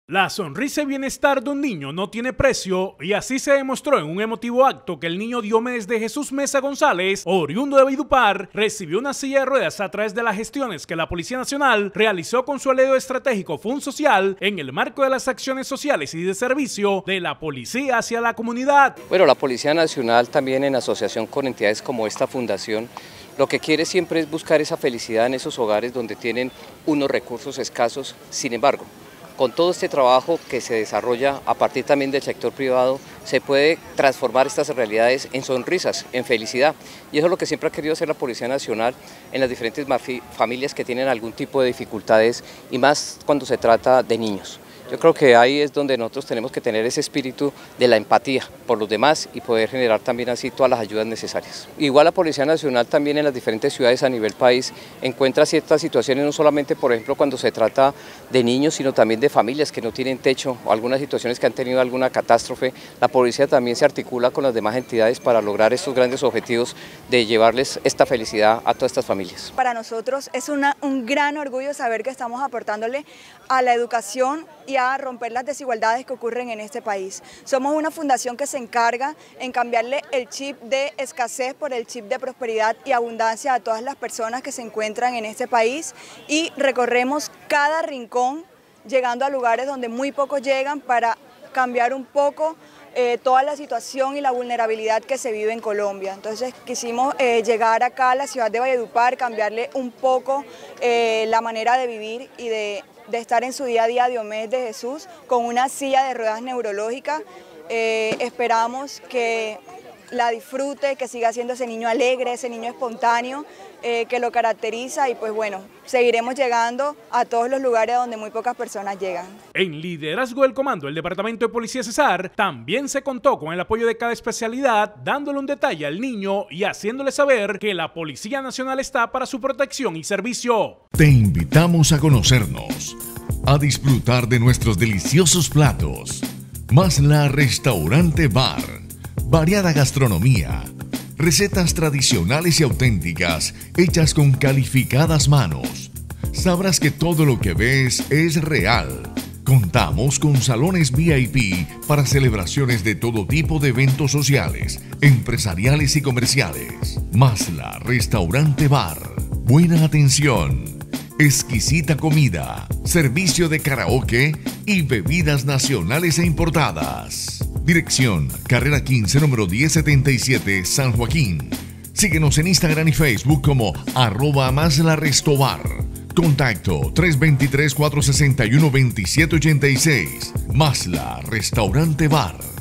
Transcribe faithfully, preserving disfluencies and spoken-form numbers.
La sonrisa y bienestar de un niño no tiene precio, y así se demostró en un emotivo acto que el niño Diomedes de Jesús Mesa González, oriundo de Valledupar, recibió una silla de ruedas a través de las gestiones que la Policía Nacional realizó con su aliado estratégico Fund Social en el marco de las acciones sociales y de servicio de la policía hacia la comunidad. Bueno, la Policía Nacional también en asociación con entidades como esta fundación, lo que quiere siempre es buscar esa felicidad en esos hogares donde tienen unos recursos escasos. Sin embargo, con todo este trabajo que se desarrolla a partir también del sector privado, se puede transformar estas realidades en sonrisas, en felicidad. Y eso es lo que siempre ha querido hacer la Policía Nacional en las diferentes familias que tienen algún tipo de dificultades, y más cuando se trata de niños. Yo creo que ahí es donde nosotros tenemos que tener ese espíritu de la empatía por los demás y poder generar también así todas las ayudas necesarias. Igual la Policía Nacional también en las diferentes ciudades a nivel país encuentra ciertas situaciones, no solamente por ejemplo cuando se trata de niños, sino también de familias que no tienen techo o algunas situaciones que han tenido alguna catástrofe. La policía también se articula con las demás entidades para lograr estos grandes objetivos de llevarles esta felicidad a todas estas familias. Para nosotros es una, un gran orgullo saber que estamos aportándole a la educación y a romper las desigualdades que ocurren en este país. Somos una fundación que se encarga en cambiarle el chip de escasez por el chip de prosperidad y abundancia a todas las personas que se encuentran en este país, y recorremos cada rincón llegando a lugares donde muy pocos llegan para cambiar un poco eh, toda la situación y la vulnerabilidad que se vive en Colombia. Entonces quisimos eh, llegar acá a la ciudad de Valledupar, cambiarle un poco eh, la manera de vivir y de de estar en su día a día a Diomedes de Jesús con una silla de ruedas neurológica. Eh, esperamos que la disfrute, que siga siendo ese niño alegre, ese niño espontáneo eh, que lo caracteriza, y pues bueno, seguiremos llegando a todos los lugares donde muy pocas personas llegan. En liderazgo del comando del Departamento de Policía Cesar también se contó con el apoyo de cada especialidad, dándole un detalle al niño y haciéndole saber que la Policía Nacional está para su protección y servicio. Te invitamos a conocernos, a disfrutar de nuestros deliciosos platos. Masla Restaurante Bar. Variada gastronomía, recetas tradicionales y auténticas hechas con calificadas manos. Sabrás que todo lo que ves es real. Contamos con salones V I P para celebraciones de todo tipo de eventos sociales, empresariales y comerciales. Masla Restaurante Bar. Buena atención, exquisita comida, servicio de karaoke y bebidas nacionales e importadas. Dirección, carrera quince, número diez setenta y siete, San Joaquín. Síguenos en Instagram y Facebook como arroba Masla Restobar. Contacto tres dos tres, cuatro seis uno, dos siete ocho seis. Masla Restaurante Bar.